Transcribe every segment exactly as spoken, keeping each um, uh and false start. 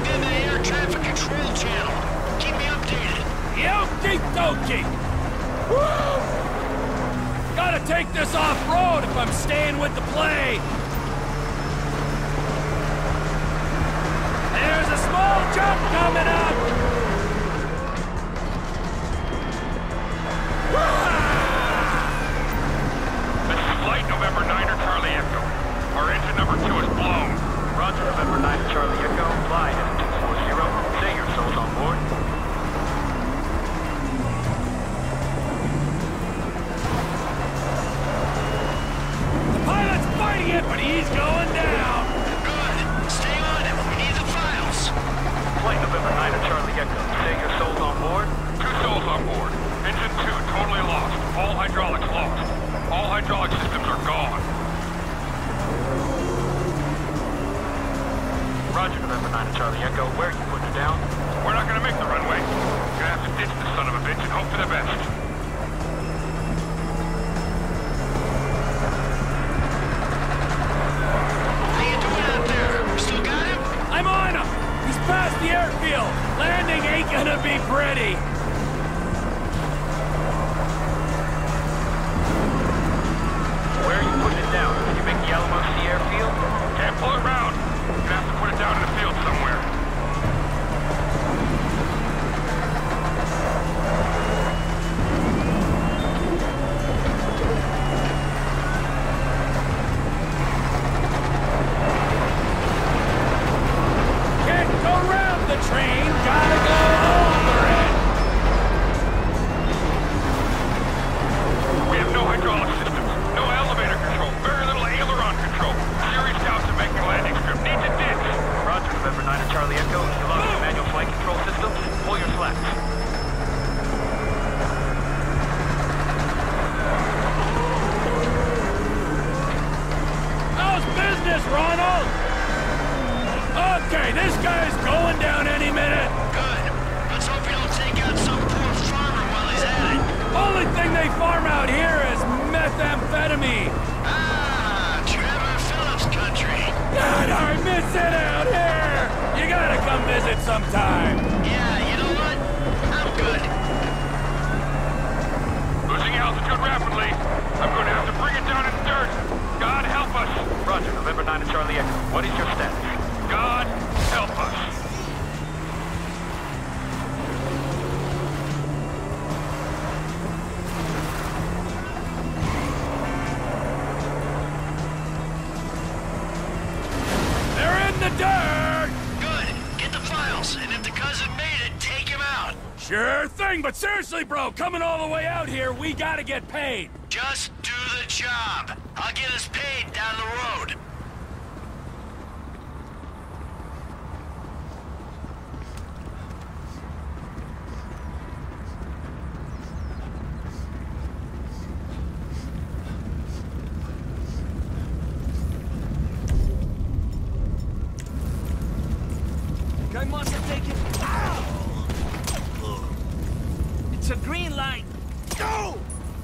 in the air traffic control channel. Keep me updated. Okie dokie! Woo! Gotta take this off-road if I'm staying with the play! There's a small jump coming up! This is Flight November niner Charlie Echo. Our engine number two is blown. Roger, November niner Charlie Echo. Fly at two four zero. Say your souls on board. The pilot's fighting it, but he's going down! Good. Stay on it. We need the files. Flight November niner Charlie Echo. Say your souls on board. Two souls on board. Engine two totally lost. All hydraulics lost. All hydraulic systems are gone. Roger, November niner Charlie Echo. Where are you putting it down? We're not gonna make the runway. Gonna have to ditch this son of a bitch and hope for the best. How you doing out there? Still got him? I'm on him! He's past the airfield! Landing ain't gonna be pretty! Where are you putting it down? Can you make the Alamo Sea airfield? Can't pull it round. Gonna have to put it down in the field somewhere. Can't go round the train, gotta go over it! We have no hydraulic systems, no elevator control, very little aileron control. Series scouts are making a landing strip. Need to ditch. Roger, November niner Charlie Echo. You lost your manual flight control system. Pull your slacks. How's business, Ronald? Okay, this guy's going down any minute. Good. Let's hope you don't take out some poor farmer while he's at it. Only thing they farm out here is methamphetamine. Ah, Trevor Phillips country. God, I miss it out here. You gotta come visit sometime. Yeah, you know what? I'm good. Losing altitude rapidly. I'm going to have to bring it down in dirt. God help us. Roger, November niner Charlie Echo. What is your status? God help us. They're in the dirt. Good. Get the files, and if the cousin made it, take him out. Sure thing, but seriously, bro, coming all the way out here, we gotta get paid. Just do the job. I'll get us paid down the road. I must have taken... Ow! It's a green light. Go!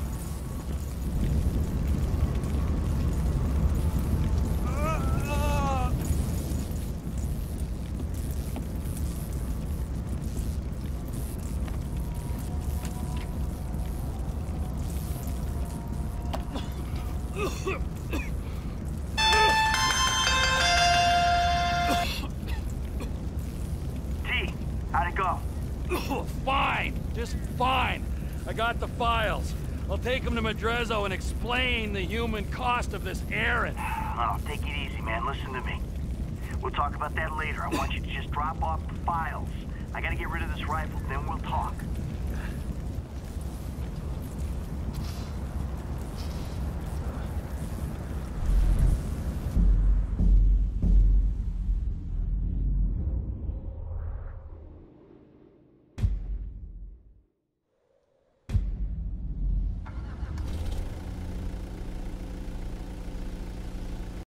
T, how'd it go? Fine, just fine. I got the files. I'll take them to Madrezzo and explain the human cost of this errand. Oh, take it easy, man. Listen to me. We'll talk about that later. I want you to just drop off the files. I gotta get rid of this rifle, then we'll talk.